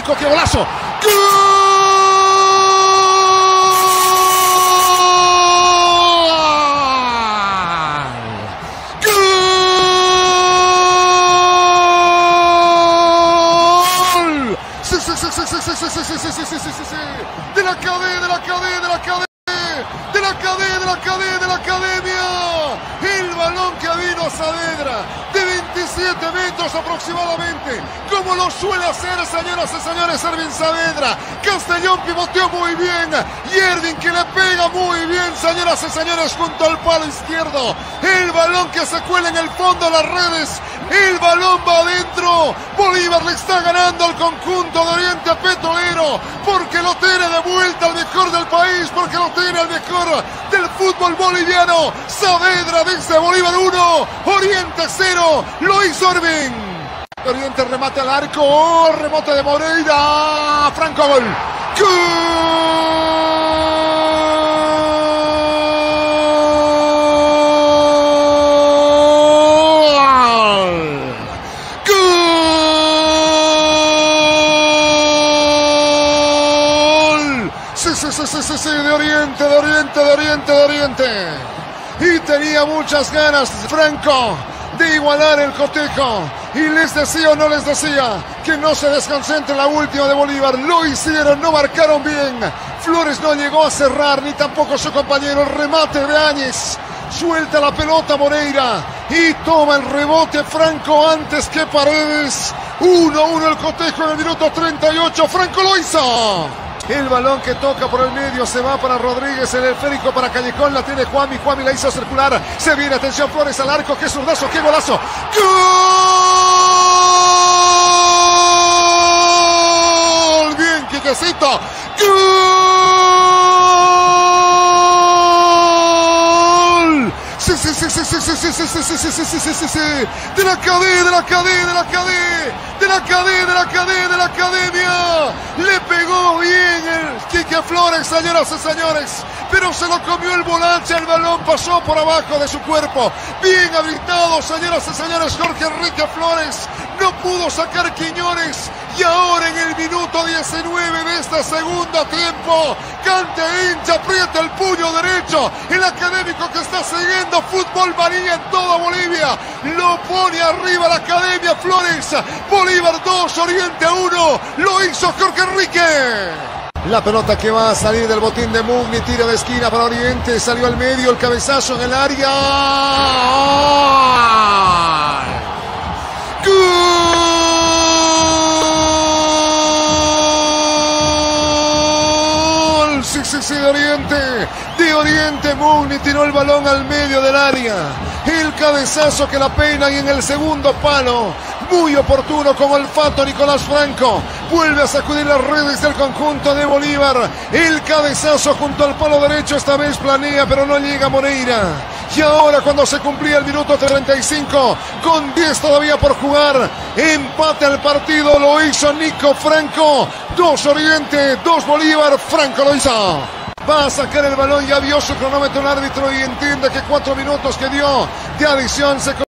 arco, qué golazo. ¡Gol! ¡Gol! Sí. De la academia. El balón que vino a Saavedra de 27 metros aproximadamente, como lo suele hacer, señoras y señores, Ervin Saavedra. Castellón pivoteó muy bien y Ervin que le pega muy bien, señoras y señores, junto al palo izquierdo. El balón que se cuela en el fondo de las redes. El balón va adentro. Bolívar le está ganando al conjunto de Oriente Petrolero, porque lo tiene de vuelta al mejor del país, porque lo tiene al mejor del fútbol boliviano. Saavedra desde Bolívar 1, Oriente 0, lo hizo Ervin. Oriente remate al arco, remate de Moreira, Franco, gol. Sí, de Oriente. Y tenía muchas ganas Franco de igualar el cotejo. Y les decía o no les decía que no se desconcentre la última de Bolívar. Lo hicieron, no marcaron bien. Flores no llegó a cerrar, ni tampoco su compañero. El remate de Áñez. Suelta la pelota Moreira y toma el rebote Franco antes que Paredes. 1-1 el cotejo en el minuto 38. Franco lo hizo. El balón que toca por el medio se va para Rodríguez, el esférico para Callejón, la tiene Juanmi la hizo circular, se viene, atención, Flores al arco, qué zurdazo, qué golazo. ¡Gol! Bien, Quiquecito. ¡Gol! Sí. De la academia. Le pegó bien el Quique Flores, señoras y señores, pero se lo comió el volante, el balón pasó por abajo de su cuerpo. Bien habilitado, señoras y señores, Jorge Enrique Flores. No pudo sacar Quiñones. Y ahora en el minuto 19 de este segundo tiempo, canta, hincha, aprieta el puño derecho. El académico que está siguiendo fútbol María en toda Bolivia. Lo pone arriba la academia Flores. Bolívar 2, Oriente 1. Lo hizo Jorge Enrique. La pelota que va a salir del botín de Mugni, tira de esquina para Oriente, salió al medio, el cabezazo en el área. ¡Gol! Sí, de Oriente Mugni tiró el balón al medio del área. El cabezazo que la peina y en el segundo palo, muy oportuno con olfato Nicolás Franco, vuelve a sacudir las redes del conjunto de Bolívar. El cabezazo junto al palo derecho, esta vez planea pero no llega Moreira. Y ahora cuando se cumplía el minuto 35, con 10 todavía por jugar, empate al partido, lo hizo Nico Franco. 2 Oriente, 2 Bolívar, Franco lo hizo. Va a sacar el balón, ya vio su cronómetro el árbitro y entiende que 4 minutos que dio de adición se